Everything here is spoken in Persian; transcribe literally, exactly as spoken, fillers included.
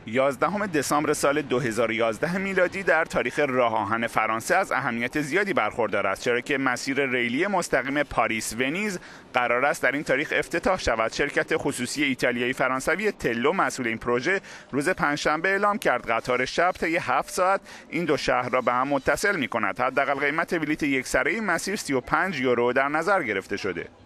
یازدهم دسامبر سال دو هزار و یازده میلادی در تاریخ راه آهن فرانسه از اهمیت زیادی برخوردار است، چرا که مسیر ریلی مستقیم پاریس ونیز قرار است در این تاریخ افتتاح شود. شرکت خصوصی ایتالیایی فرانسوی تلو مسئول این پروژه روز پنجشنبه اعلام کرد قطار شب طی هفت ساعت این دو شهر را به هم متصل می‌کند. حداقل قیمت بلیت یک سره این مسیر سی و پنج یورو در نظر گرفته شده.